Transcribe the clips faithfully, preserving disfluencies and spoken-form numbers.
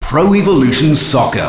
Pro Evolution Soccer.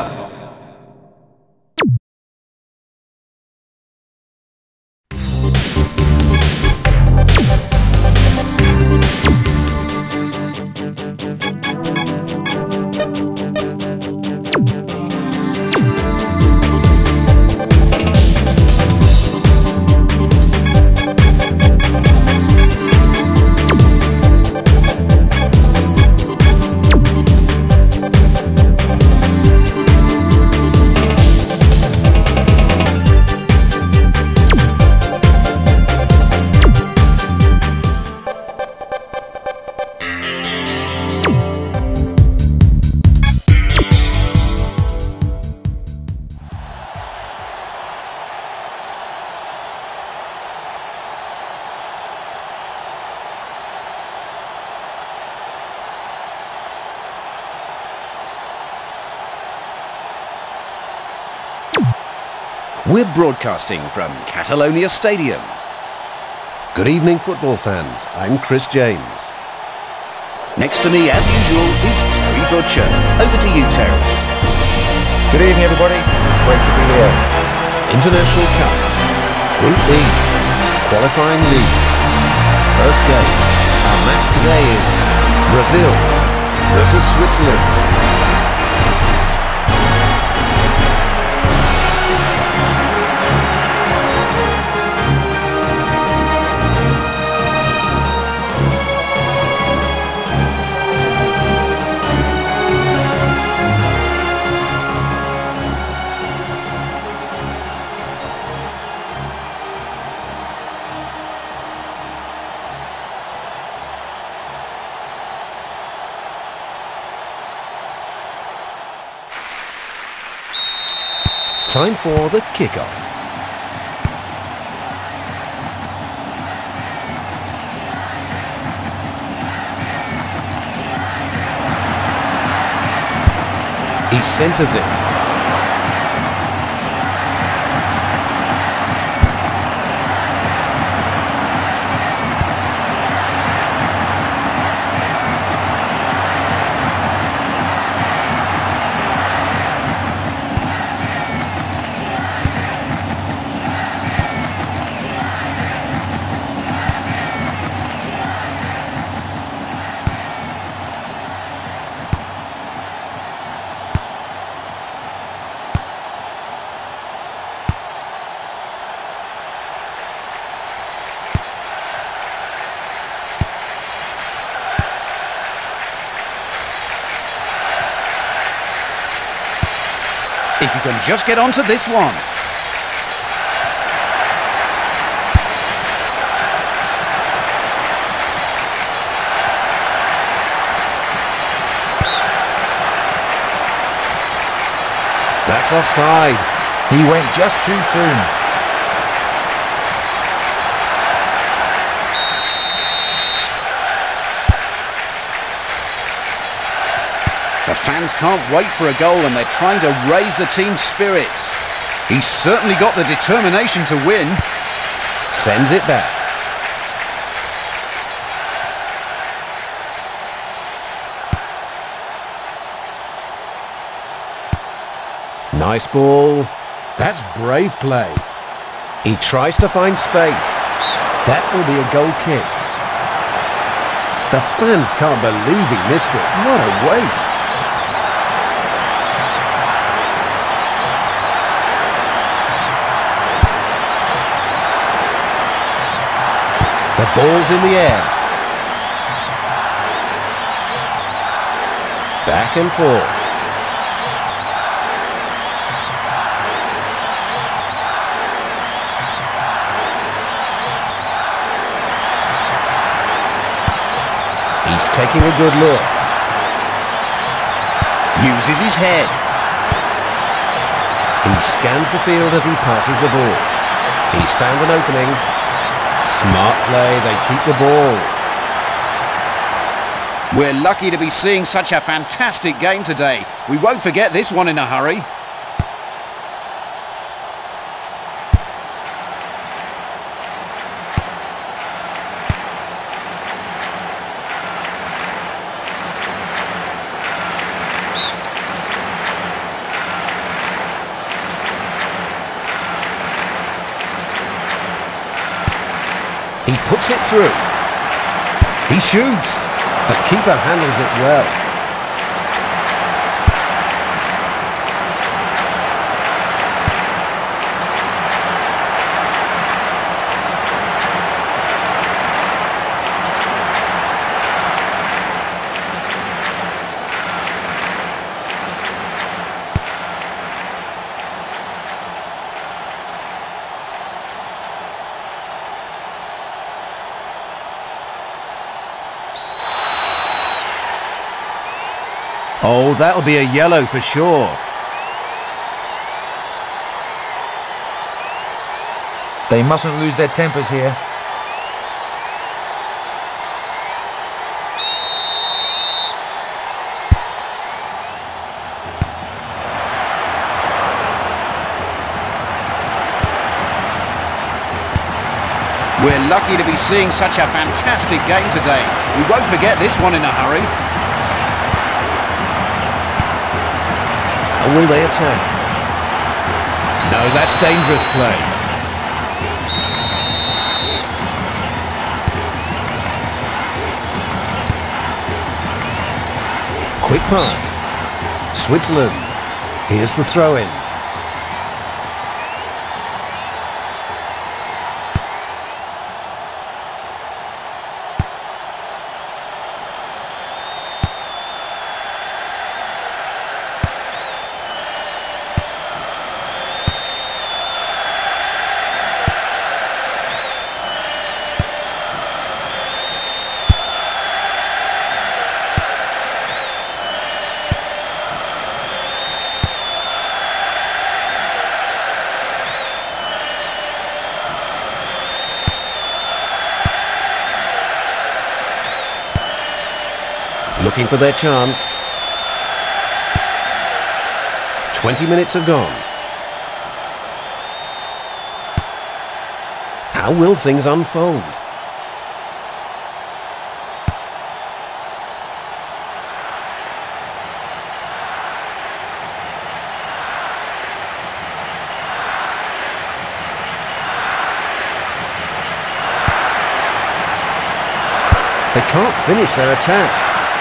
We're broadcasting from Catalonia Stadium. Good evening, football fans. I'm Chris James. Next to me, as usual, is Terry Butcher. Over to you, Terry. Good evening, everybody. It's great to be here. International Cup. Group E. Qualifying League. First game. Our match today is Brazil versus Switzerland. Time for the kickoff. He centers it. If you can just get onto this one. That's offside. He went just too soon. The fans can't wait for a goal and they're trying to raise the team's spirits. He's certainly got the determination to win. Sends it back. Nice ball. That's brave play. He tries to find space. That will be a goal kick. The fans can't believe he missed it. What a waste. The ball's in the air. Back and forth. He's taking a good look. Uses his head. He scans the field as he passes the ball. He's found an opening. Smart play, they keep the ball. We're lucky to be seeing such a fantastic game today. We won't forget this one in a hurry. He puts it through. He shoots. The keeper handles it well. Oh, that'll be a yellow for sure. They mustn't lose their tempers here. We're lucky to be seeing such a fantastic game today. We won't forget this one in a hurry. How will they attack? No, that's dangerous play. Quick pass. Switzerland. Here's the throw-in. Looking for their chance. Twenty minutes have gone. How will things unfold? They can't finish their attack.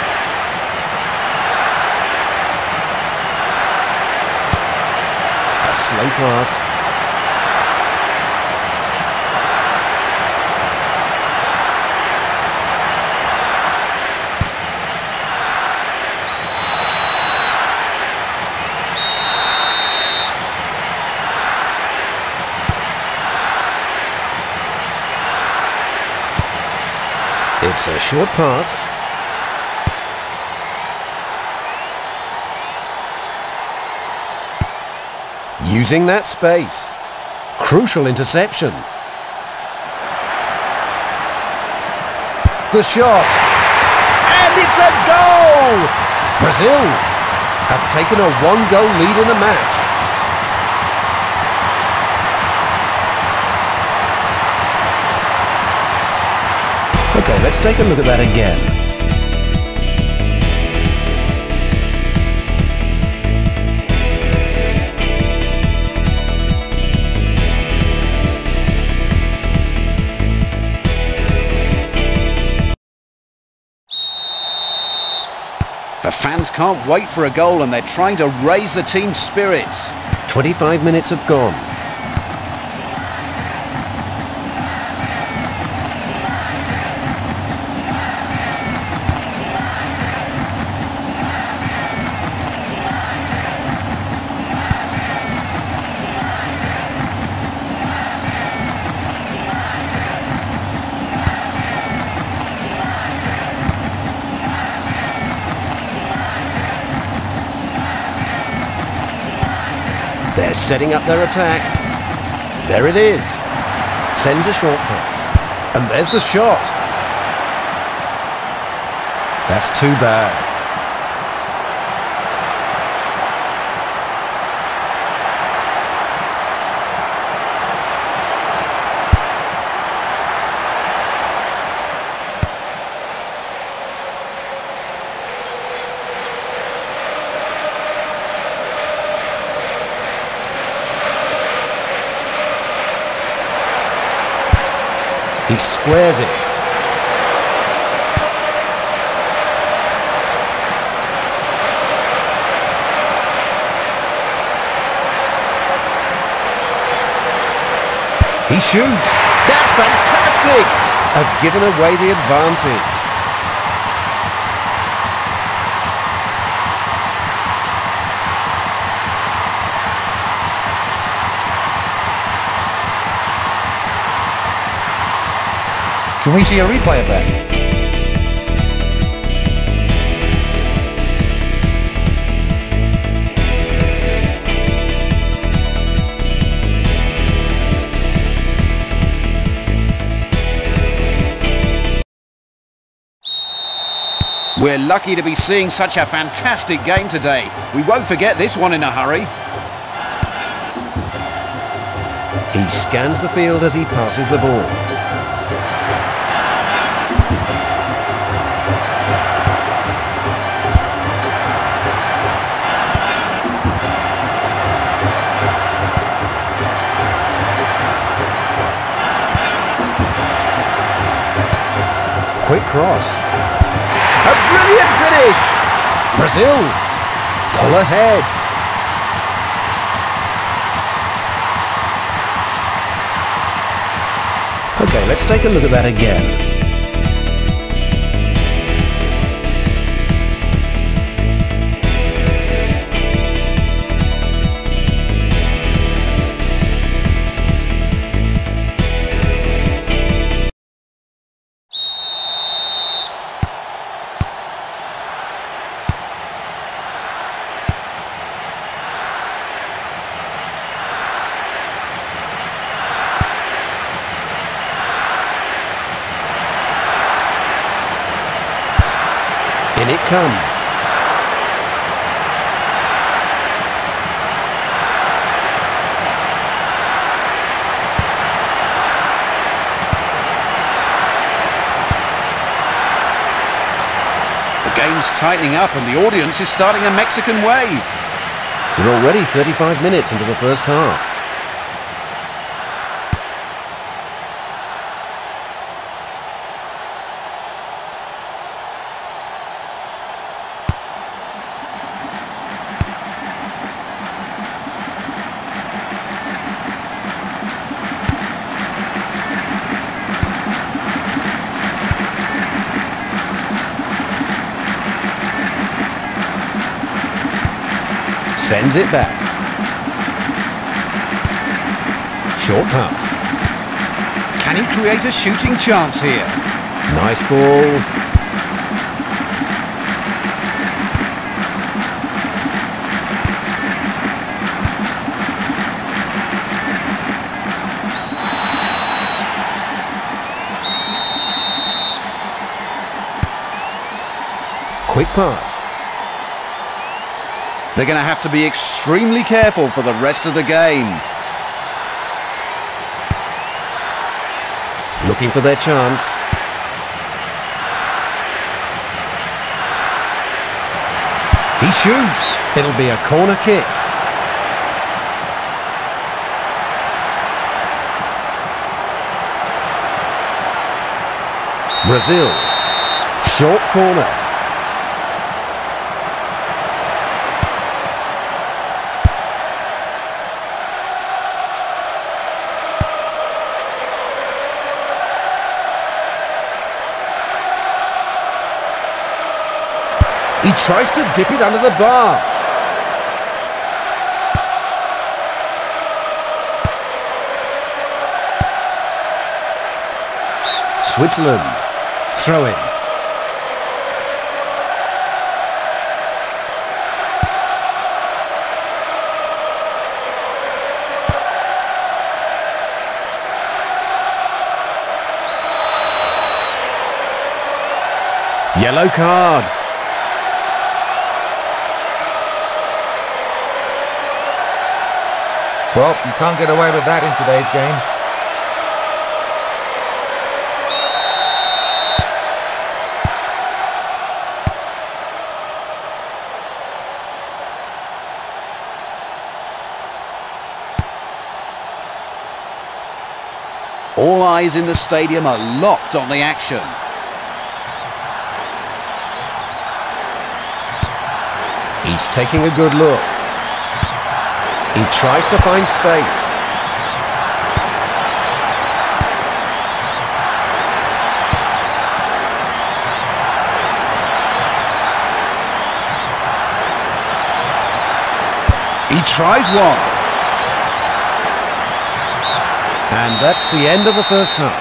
Slow pass. It's a short pass. Using that space. Crucial interception. The shot. And it's a goal! Brazil have taken a one-goal lead in the match. Okay, let's take a look at that again. The fans can't wait for a goal and they're trying to raise the team's spirits. twenty-five minutes have gone. They're setting up their attack. There it is. Sends a short pass. And there's the shot. That's too bad. He He squares it. He shoots. That's fantastic! Have given away the advantage. Can we see a replay of that? We're lucky to be seeing such a fantastic game today. We won't forget this one in a hurry. He scans the field as he passes the ball. Quick cross. A brilliant finish! Brazil pull ahead. Okay, let's take a look at that again. In it comes. The game's tightening up and the audience is starting a Mexican wave. We're already thirty-five minutes into the first half. Sends it back. Short pass. Can he create a shooting chance here? Nice ball. Quick pass. They're going to have to be extremely careful for the rest of the game. Looking for their chance. He shoots. It'll be a corner kick. Brazil. Short corner. He tries to dip it under the bar. Switzerland. Throw in. Yellow card. Well, you can't get away with that in today's game. All eyes in the stadium are locked on the action. He's taking a good look. He tries to find space. He tries one. And that's the end of the first half.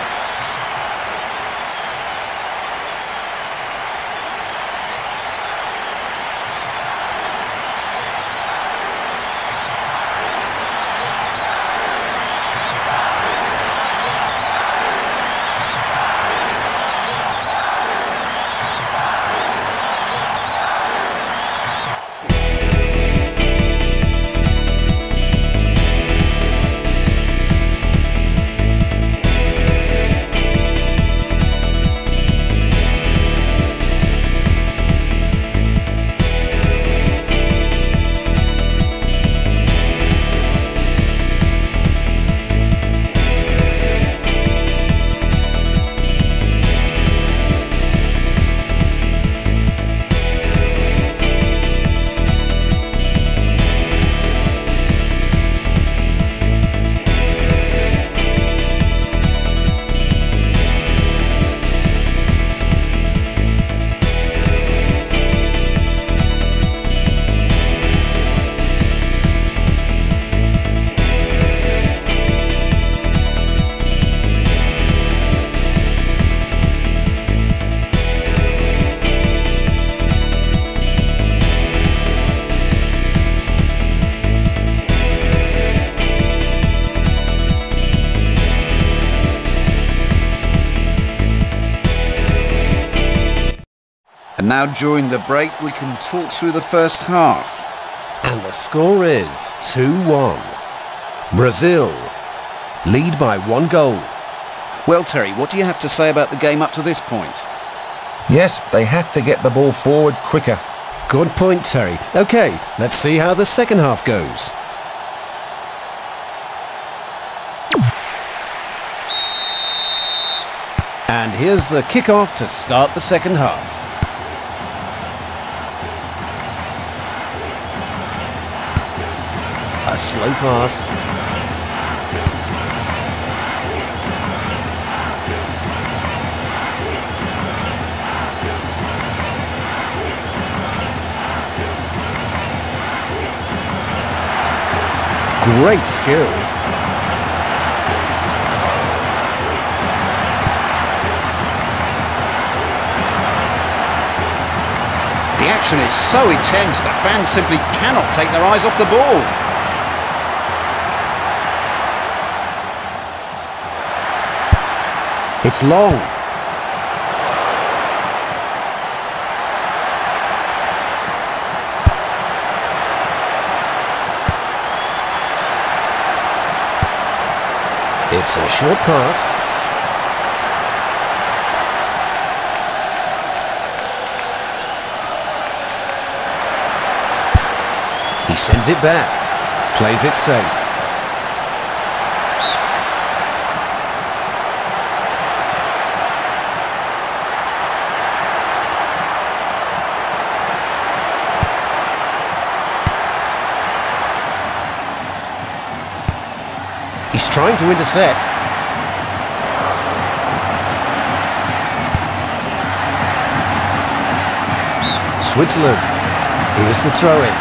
And now during the break we can talk through the first half. And the score is two one. Brazil lead by one goal. Well, Terry, what do you have to say about the game up to this point? Yes, they have to get the ball forward quicker. Good point, Terry. OK, let's see how the second half goes. And here's the kick-off to start the second half. A slow pass. Great skills. The action is so intense, the fans simply cannot take their eyes off the ball. It's long. It's a short pass. He sends it back. Plays it safe. He's trying to intercept. Switzerland. Here's the throw-in.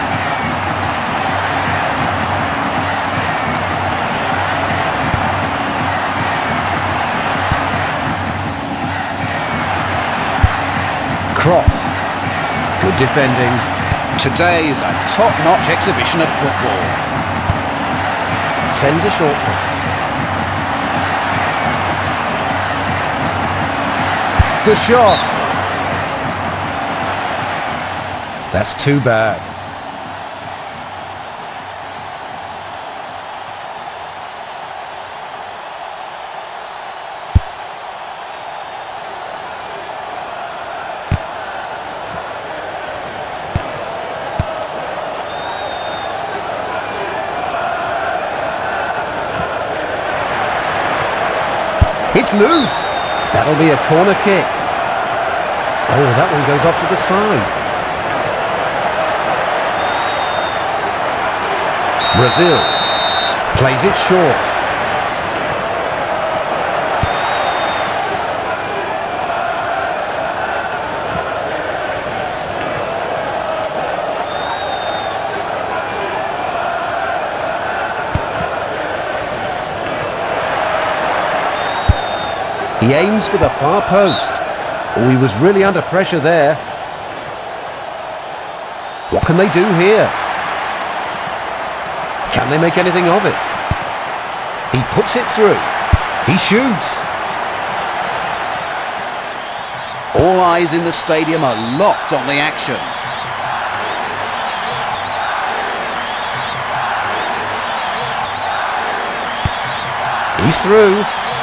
Cross. Good defending. Today is a top-notch exhibition of football. Sends a short pass. The shot. That's too bad. It's loose. That'll be a corner kick. Oh, that one goes off to the side. Brazil plays it short. He aims for the far post. Oh, he was really under pressure there. What can they do here? Can they make anything of it? He puts it through. He shoots. All eyes in the stadium are locked on the action. He's through.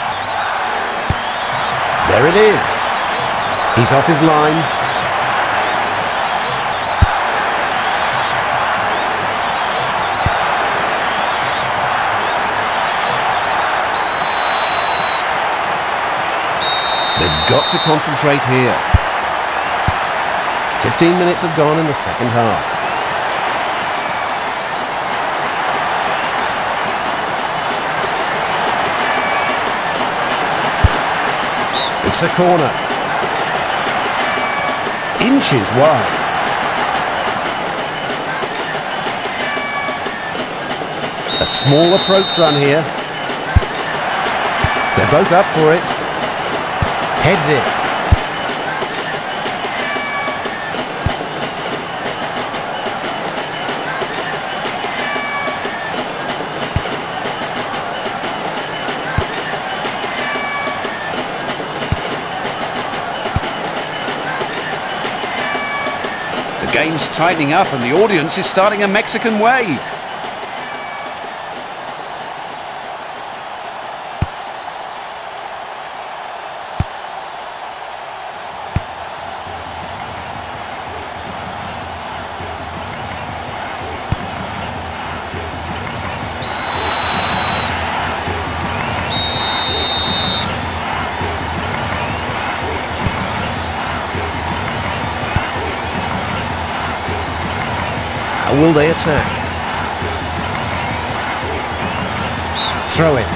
There it is. He's off his line. They've got to concentrate here. Fifteen minutes have gone in the second half. It's a corner. Inches wide. A small approach run here. They're both up for it. Heads it. The game's tightening up and the audience is starting a Mexican wave. How will they attack? Throw in.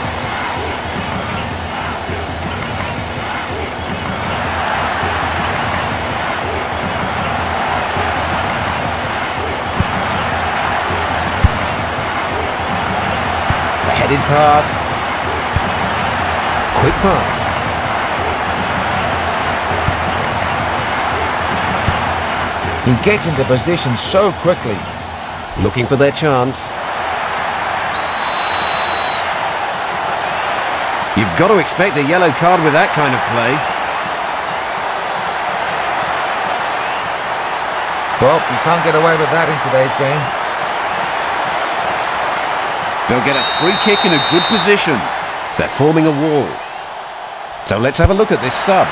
A headed pass. Quick pass. He gets into position so quickly. Looking for their chance. You've got to expect a yellow card with that kind of play. Well, you can't get away with that in today's game. They'll get a free kick in a good position. They're forming a wall. So let's have a look at this sub.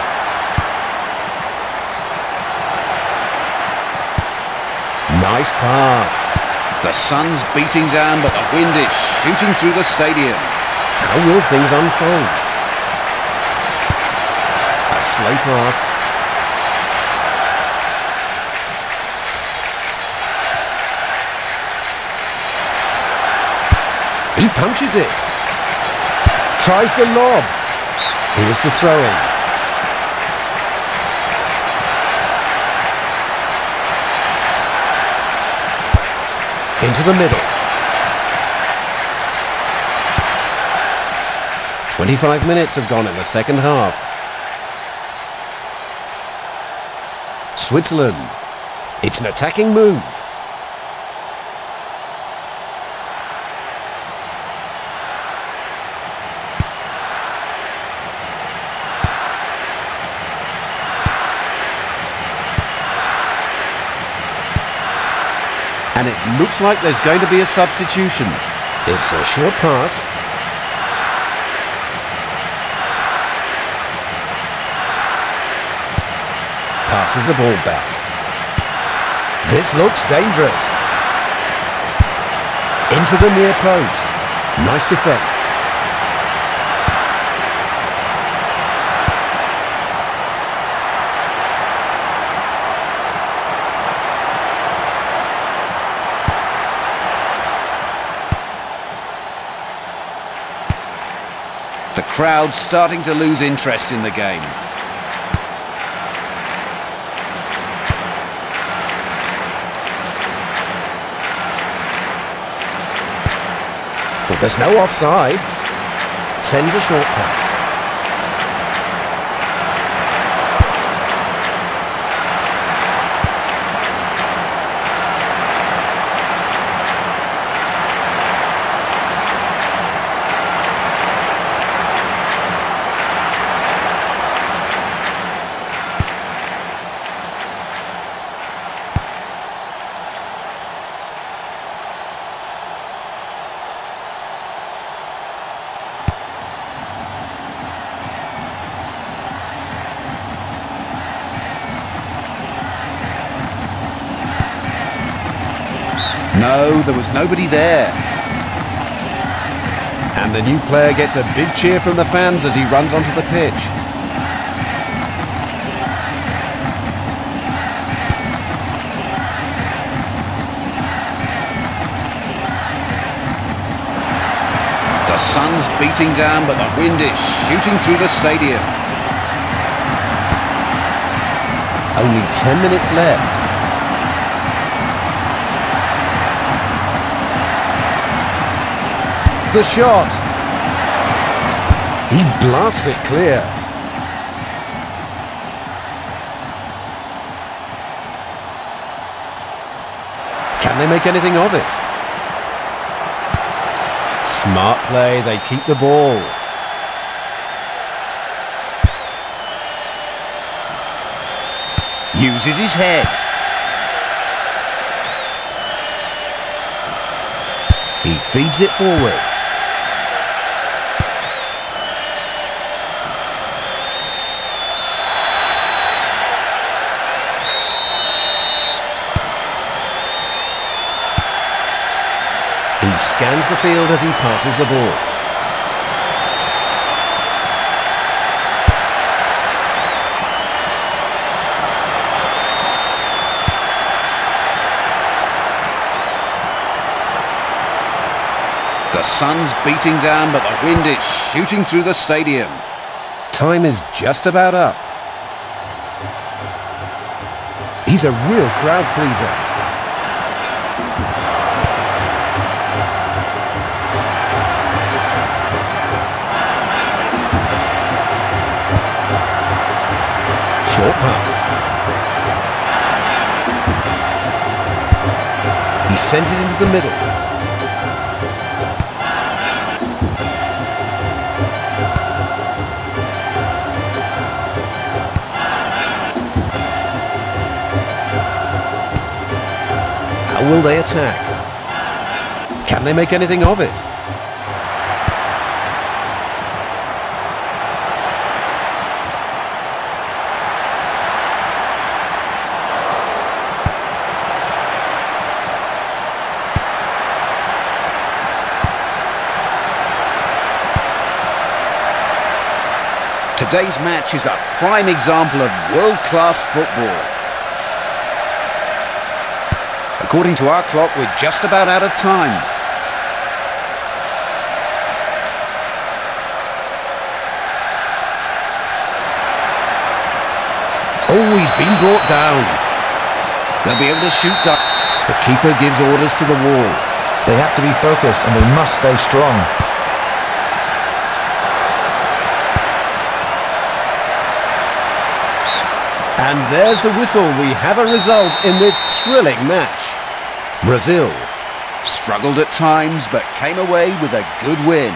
Nice pass. The sun's beating down, but the wind is shooting through the stadium. How will things unfold? A slow pass. He punches it. Tries the lob. Here's the throw-in. Into the middle. twenty-five minutes have gone in the second half. Switzerland. It's an attacking move. And it looks like there's going to be a substitution. It's a short pass. Passes the ball back. This looks dangerous. Into the near post. Nice defence. crowd starting to lose interest in the game. But there's no offside. Sends a short pass. No, there was nobody there. And the new player gets a big cheer from the fans as he runs onto the pitch. The sun's beating down, but the wind is shooting through the stadium. Only ten minutes left. The shot. He blasts it clear. Can they make anything of it? Smart play, they keep the ball. Uses his head. He feeds it forward. He scans the field as he passes the ball. The sun's beating down, but the wind is shooting through the stadium. Time is just about up. He's a real crowd pleaser. Short pass. He sends it into the middle. How will they attack? Can they make anything of it? Today's match is a prime example of world-class football. According to our clock, we're just about out of time. Oh, he's been brought down. They'll be able to shoot down. The keeper gives orders to the wall. They have to be focused and they must stay strong. And there's the whistle. We have a result in this thrilling match. Brazil Struggled at times, but came away with a good win.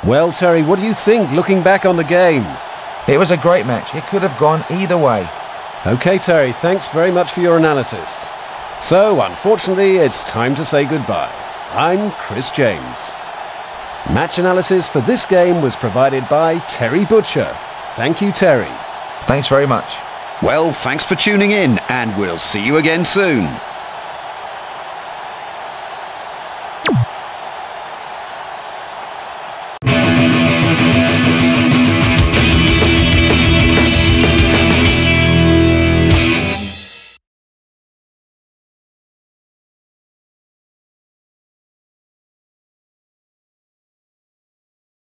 Well, Terry, what do you think looking back on the game? It was a great match. It could have gone either way. OK, Terry, thanks very much for your analysis. So, unfortunately, it's time to say goodbye. I'm Chris James. Match analysis for this game was provided by Terry Butcher. Thank you, Terry. Thanks very much. Well, thanks for tuning in, and we'll see you again soon.